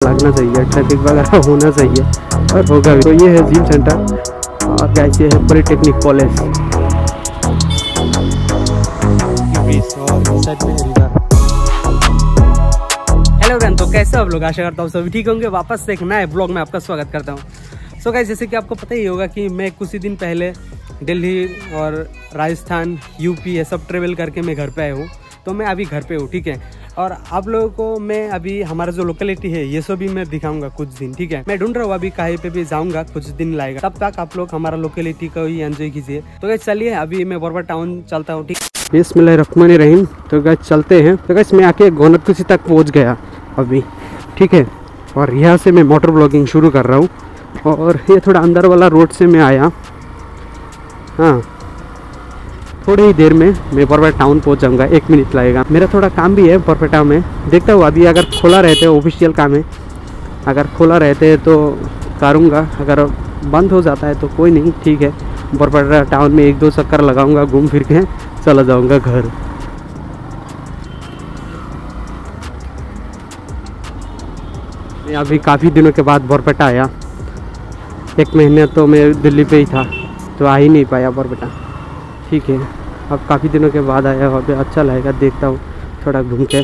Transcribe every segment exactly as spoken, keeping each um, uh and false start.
लगना चाहिए, ट्रैफिक वगैरह होना चाहिए और होगा भी। तो ये है जिम सेंटर और गाइस ये है पॉलिटेक्निक कॉलेज। हेलो फ्रेंड, तो कैसे हो आप लोग? आशा करता हूँ सभी ठीक होंगे। वापस से एक नए ब्लॉग में आपका स्वागत करता हूँ। सो गाइस, जैसे कि आपको पता ही होगा कि मैं कुछ ही दिन पहले दिल्ली और राजस्थान, यूपी ये सब ट्रेवल करके मैं घर पे आया हूँ। तो मैं अभी घर पे हूँ, ठीक है। और आप लोगों को मैं अभी हमारा जो लोकेलिटी है ये सब भी मैं दिखाऊंगा कुछ दिन, ठीक है। मैं ढूंढ रहा हूँ अभी कहीं पे भी जाऊंगा, कुछ दिन लगेगा, तब तक आप लोग हमारा लोकेलिटी को ही एंजॉय कीजिए। तो गाइस चलिए, अभी मैं बरबर टाउन चलता हूँ, ठीक। बिस्मिल्लाहिर्रहमानिर्रहीम। तो गाइस चलते हैं। तो गाइस मैं आके गोनतकुसी तक पहुँच गया अभी, ठीक है। और यहाँ से मैं मोटर ब्लॉगिंग शुरू कर रहा हूँ। और ये थोड़ा अंदर वाला रोड से मैं आया। हाँ, थोड़ी ही देर में मैं बरबर टाउन पहुंच जाऊंगा, एक मिनट लगेगा। मेरा थोड़ा काम भी है बरबर टाउन में, देखता हूँ अभी अगर खोला रहते ऑफिशियल काम है, अगर खोला रहते तो करूँगा, अगर बंद हो जाता है तो कोई नहीं, ठीक है। बरबर टाउन में एक दो चक्कर लगाऊंगा, घूम फिर के चला जाऊँगा घर। मैं अभी काफ़ी दिनों के बाद बरपेटा आया। एक महीने तो मैं दिल्ली पे ही था, तो आ ही नहीं पाया बरपेटा, ठीक है। अब काफ़ी दिनों के बाद आया, वहाँ पे अच्छा लगेगा, देखता हूँ थोड़ा घूम के।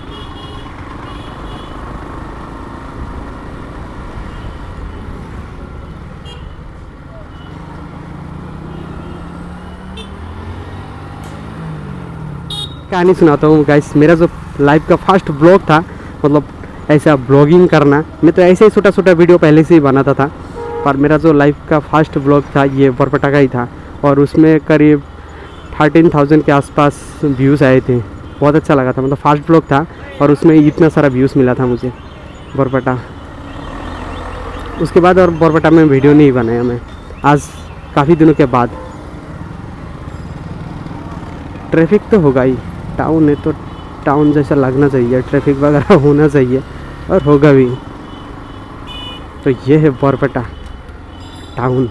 कहानी सुनाता हूँ गाइस। मेरा जो लाइफ का फर्स्ट ब्लॉग था, मतलब ऐसा ब्लॉगिंग करना, मैं तो ऐसे ही छोटा छोटा वीडियो पहले से ही बनाता था, पर मेरा जो लाइफ का फर्स्ट ब्लॉग था ये बरपेटा का ही था। और उसमें करीब थर्टीन थाउजेंड के आसपास व्यूज़ आए थे। बहुत अच्छा लगा था, मतलब फर्स्ट ब्लॉग था और उसमें इतना सारा व्यूज़ मिला था मुझे बरपेटा। उसके बाद और बरपेटा में वीडियो नहीं बनाया मैं, आज काफ़ी दिनों के बाद। ट्रैफिक तो होगा ही, टाउन है तो टाउन जैसा लगना चाहिए, ट्रैफिक वगैरह होना चाहिए और होगा भी। तो ये है बरपेटा टाउन।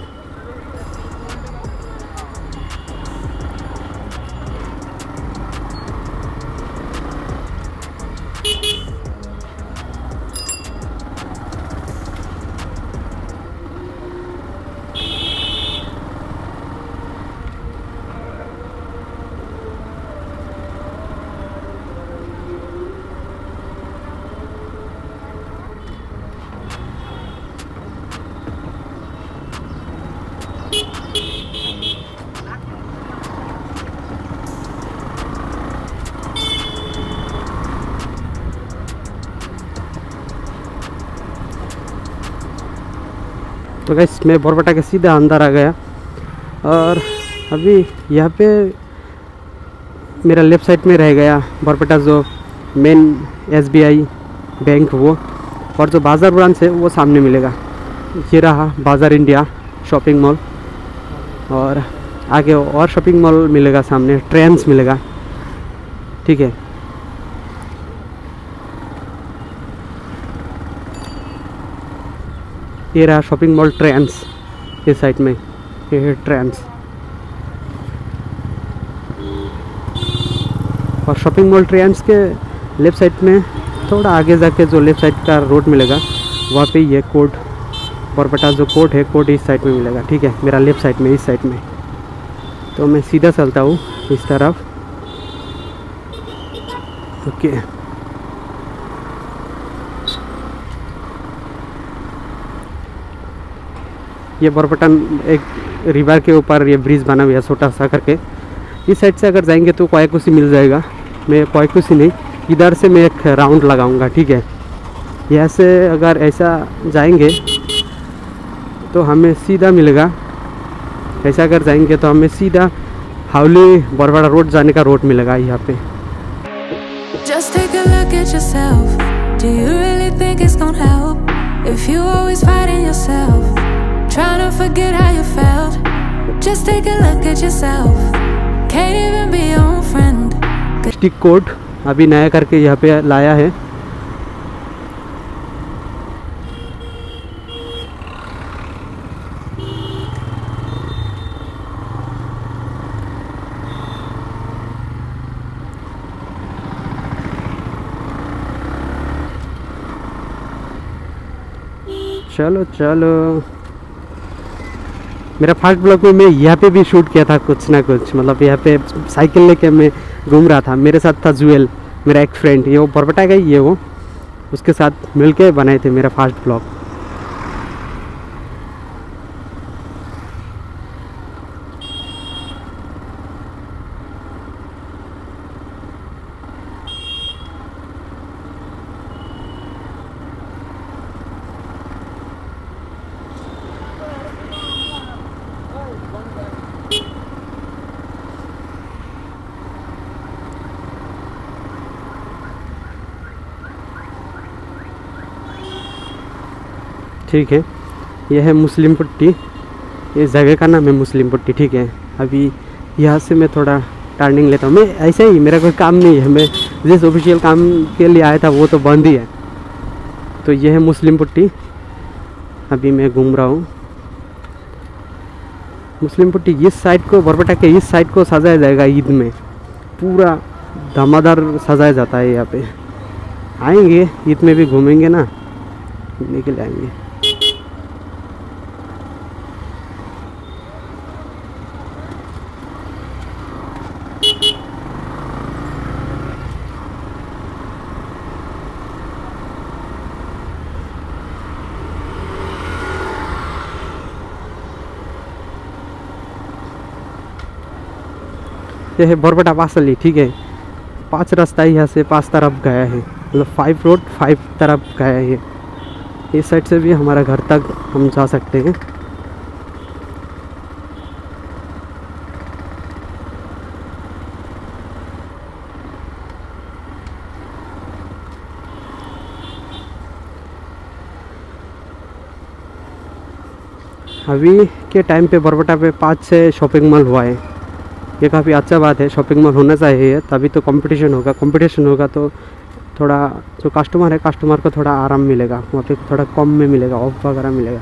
तो गाइस मैं बरपेटा के सीधा अंदर आ गया और अभी यहाँ पे मेरा लेफ़्ट साइड में रह गया बरपेटा जो main S B I bank, वो और जो बाज़ार ब्रांच है वो सामने मिलेगा। ये रहा बाज़ार इंडिया शॉपिंग मॉल, और आगे और शॉपिंग मॉल मिलेगा, सामने ट्रेंड्स मिलेगा, ठीक है। ये रहा शॉपिंग मॉल ट्रेंड्स, इस साइड में ये है ट्रेंड्स। और शॉपिंग मॉल ट्रेंड्स के लेफ़्ट साइड में थोड़ा आगे जाके जो लेफ़्ट साइड का रोड मिलेगा वहाँ पे ये कोर्ट, बरपेटा जो कोर्ट है, कोर्ट इस साइड में मिलेगा, ठीक है। मेरा लेफ़्ट साइड में, इस साइड में। तो मैं सीधा चलता हूँ इस तरफ, ओके। ये बरपेटा एक रिवर के ऊपर ये ब्रिज बना हुआ है छोटा सा करके। इस साइड से अगर जाएंगे तो कोयकुसी मिल जाएगा। मैं कोयकुसी नहीं, इधर से मैं एक राउंड लगाऊंगा, ठीक है। यहाँ से अगर ऐसा जाएंगे तो हमें सीधा मिलेगा, ऐसा अगर जाएंगे तो हमें सीधा हावली बरवाड़ा रोड जाने का रोड मिलेगा यहाँ पे। Just take a look at yourself. Do you really think it's gonna help if you always fighting yourself, trying to forget how you felt? Just take a look at yourself. Can't even be your own friend. Stick code अभी नया करके यहाँ पे लाया है। चलो चलो, मेरा फास्ट ब्लॉग में मैं यहाँ पे भी शूट किया था कुछ ना कुछ, मतलब यहाँ पे साइकिल लेके मैं घूम रहा था। मेरे साथ था जुएल, मेरा एक फ्रेंड, ये वो बरबटा का ही है, वो उसके साथ मिलके बनाए थे मेरा फास्ट ब्लॉग। ठीक है, यह है मुस्लिम पट्टी, इस जगह का नाम है मुस्लिम पट्टी। ठीक है, अभी यहाँ से मैं थोड़ा टर्निंग लेता हूँ। मैं ऐसे ही, मेरा कोई काम नहीं है, मैं जिस ऑफिशियल काम के लिए आया था वो तो बंद ही है। तो यह है मुस्लिम पट्टी, अभी मैं घूम रहा हूँ मुस्लिम पट्टी। इस साइड को, बरबटा के इस साइड को सजाया जाएगा ईद में, पूरा धमादार सजाया जाता है यहाँ पे। आएंगे ईद में भी घूमेंगे ना, घूमने के लिए आएंगे। यह है बरबटा पासली। ठीक है, पांच रास्ता यहाँ से पांच तरफ गया है, मतलब फाइव रोड फाइव तरफ गया है। ये इस साइड से भी हमारा घर तक हम जा सकते हैं। अभी के टाइम पे बरबटा पे पाँच छः शॉपिंग मॉल हुआ है, ये काफ़ी अच्छा बात है। शॉपिंग मॉल होना चाहिए, तभी तो कंपटीशन होगा। कंपटीशन होगा तो थोड़ा जो कस्टमर है, कस्टमर को थोड़ा आराम मिलेगा, वहाँ पे थोड़ा कम में मिलेगा, ऑफ वगैरह मिलेगा।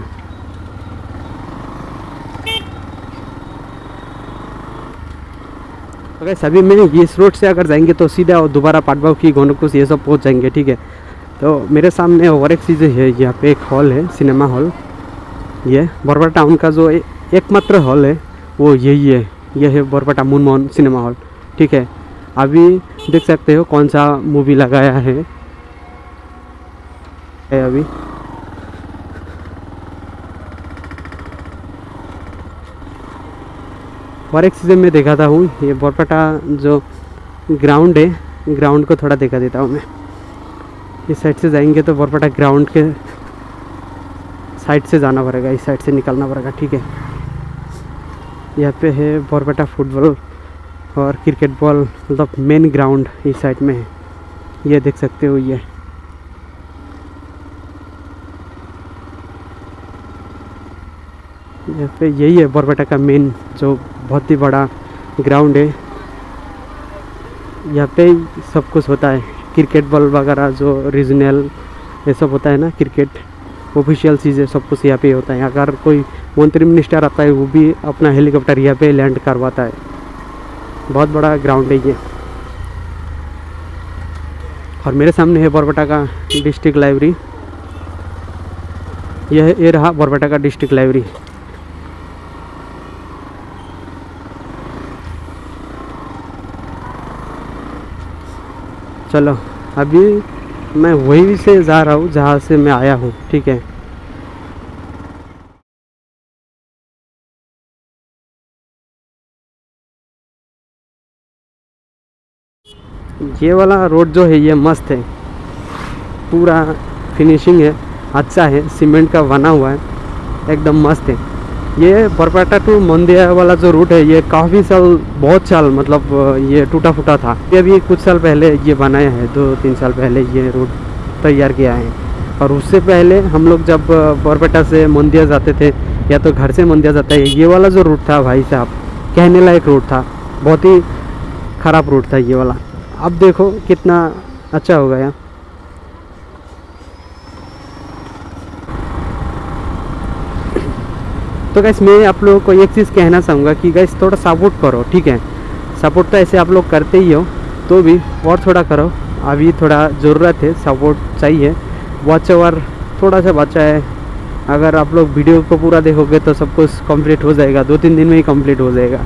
अगर सभी में इस रोड से अगर जाएंगे तो सीधा और दोबारा पाटबाव की गोनकुस ये सब पहुँच जाएंगे। ठीक है, तो मेरे सामने और एक चीज़ है, यहाँ पे एक हॉल है, सिनेमा हॉल। ये बरबटा टाउन का जो एकमात्र हॉल है वो यही है, यह है बरबटा मुनमोहन सिनेमा हॉल। ठीक है, अभी देख सकते हो कौन सा मूवी लगाया है अभी। और एक चीज़ मैं दिखाता हूँ, ये बरबटा जो ग्राउंड है, ग्राउंड को थोड़ा दिखा देता हूँ मैं। इस साइड से जाएंगे तो बरबटा ग्राउंड के साइड से जाना पड़ेगा, इस साइड से निकलना पड़ेगा। ठीक है, यहाँ पे है बरबटा फुटबॉल और क्रिकेट बॉल, मतलब मेन ग्राउंड इस साइड में है, ये देख सकते हो। ये यहाँ पे यही है बरबटा का मेन जो बहुत ही बड़ा ग्राउंड है। यहाँ पे सब कुछ होता है, क्रिकेट बॉल वगैरह जो रीजनल ये सब होता है ना, क्रिकेट ऑफिशियल चीज़ें सब कुछ यहाँ पे होता है। अगर कोई मंत्री मिनिस्टर आता है वो भी अपना हेलीकॉप्टर यहाँ पे लैंड करवाता है। बहुत बड़ा ग्राउंड है ये। और मेरे सामने है बरबटा का डिस्ट्रिक्ट लाइब्रेरी, यह ये रहा बरबटा का डिस्ट्रिक्ट लाइब्रेरी। चलो अभी मैं वहीं से जा रहा हूँ जहाँ से मैं आया हूँ। ठीक है, ये वाला रोड जो है ये मस्त है, पूरा फिनिशिंग है, अच्छा है, सीमेंट का बना हुआ है, एकदम मस्त है। ये बरबटा टू मंदिया वाला जो रूट है ये काफ़ी साल, बहुत साल मतलब ये टूटा फूटा था। ये भी कुछ साल पहले ये बनाया है, दो तीन साल पहले ये रूट तैयार किया है। और उससे पहले हम लोग जब बरबटा से मंदिया जाते थे या तो घर से मंदिया जाता है, ये वाला जो रूट था भाई साहब कहने लायक रूट था, बहुत ही ख़राब रूट था ये वाला। अब देखो कितना अच्छा हो गया। तो गैस मैं आप लोगों को एक चीज़ कहना चाहूँगा कि गैस थोड़ा सपोर्ट करो। ठीक है, सपोर्ट तो ऐसे आप लोग करते ही हो, तो भी और थोड़ा करो। अभी थोड़ा ज़रूरत है, सपोर्ट चाहिए। वॉच ओवर थोड़ा सा बचा है, अगर आप लोग वीडियो को पूरा देखोगे तो सब कुछ कंप्लीट हो जाएगा, दो तीन दिन में ही कंप्लीट हो जाएगा।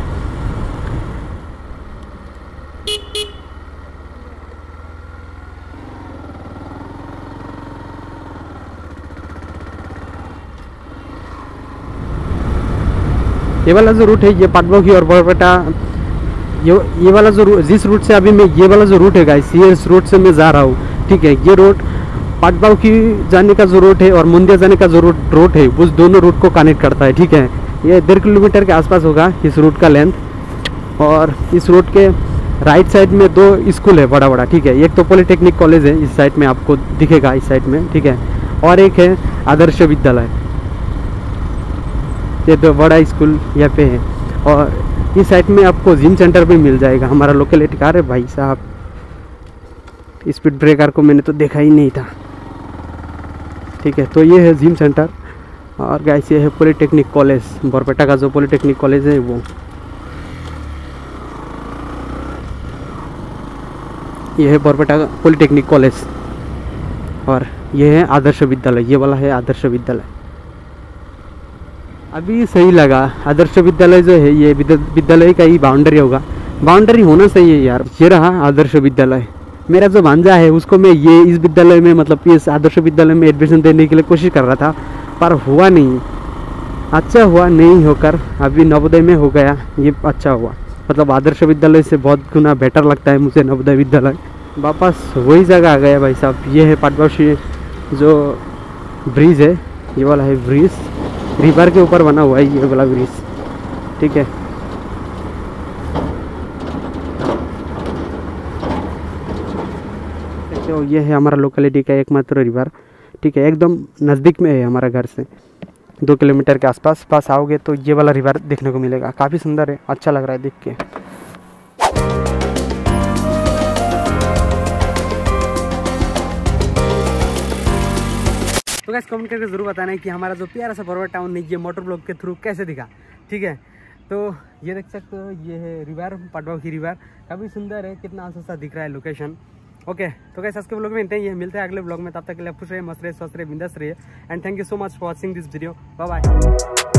ये वाला जो रूट है ये पाटबाउखी और बरपेटा, ये ये वाला जो जिस रूट से अभी मैं ये वाला जो रूट है गाइस, ये इस रूट से मैं जा रहा हूँ, ठीक है। ये रूट पाटबाउखी जाने का जो रूट है और मुंदिया जाने का जो रूट रूट है उस दोनों रूट को कनेक्ट करता है, ठीक है। ये डेढ़ किलोमीटर के आसपास होगा इस रूट का लेंथ। और इस रूट के राइट साइड में दो स्कूल है बड़ा बड़ा, ठीक है। एक तो पॉलिटेक्निक कॉलेज है इस साइड में, आपको दिखेगा इस साइड में, ठीक है। और एक है आदर्श विद्यालय, ये तो बड़ा स्कूल यहाँ पे है। और इस साइड में आपको जिम सेंटर भी मिल जाएगा। हमारा लोकेलिटी कार है भाई साहब, स्पीड ब्रेकर को मैंने तो देखा ही नहीं था, ठीक है। तो ये है जिम सेंटर। और गाइस ये है पॉलिटेक्निक कॉलेज, बरपेटा का जो पॉलिटेक्निक कॉलेज है वो। ये है बरपेटा पॉलिटेक्निक कॉलेज और ये है आदर्श विद्यालय, ये वाला है आदर्श विद्यालय। अभी सही लगा, आदर्श विद्यालय जो है ये विद्यालय का ही बाउंड्री होगा, बाउंड्री होना सही है यार। ये रहा आदर्श विद्यालय। मेरा जो भांजा है उसको मैं ये इस विद्यालय में, मतलब इस आदर्श विद्यालय में एडमिशन देने के लिए कोशिश कर रहा था, पर हुआ नहीं। अच्छा हुआ नहीं होकर अभी नवोदय में हो गया, ये अच्छा हुआ। मतलब आदर्श विद्यालय से बहुत गुना बेटर लगता है मुझे नवोदय विद्यालय। वापस वही जगह आ गया भाई साहब। ये है पाटबाउखी जो ब्रिज है, ये वाला है ब्रिज, रिवर के ऊपर बना हुआ है ये वाला ब्रिज, ठीक है। तो ये है हमारा लोकेलिटी का एकमात्र रिवर, ठीक है। एकदम नज़दीक में है हमारा घर से, दो किलोमीटर के आसपास। पास आओगे तो ये वाला रिवर देखने को मिलेगा, काफ़ी सुंदर है, अच्छा लग रहा है देख के। तो गाइस कमेंट करके जरूर बताना है कि हमारा जो प्यारा सा बरवा टाउन है ये मोटर ब्लॉग के थ्रू कैसे दिखा, ठीक है। तो ये देख सकते हो, ये है रिवर, पाटबाउखी रिवर, काफ़ी सुंदर है, कितना अच्छा सा दिख रहा है लोकेशन। ओके तो गाइस आज के ब्लॉग में इतना ही है, मिलते हैं अगले ब्लॉग में। तब तक के लिए खुश रहिए, मस्त रहिए, स्वस्थ रहिए, बिंदास रहिए and thank you so much for watching this video. Bye bye.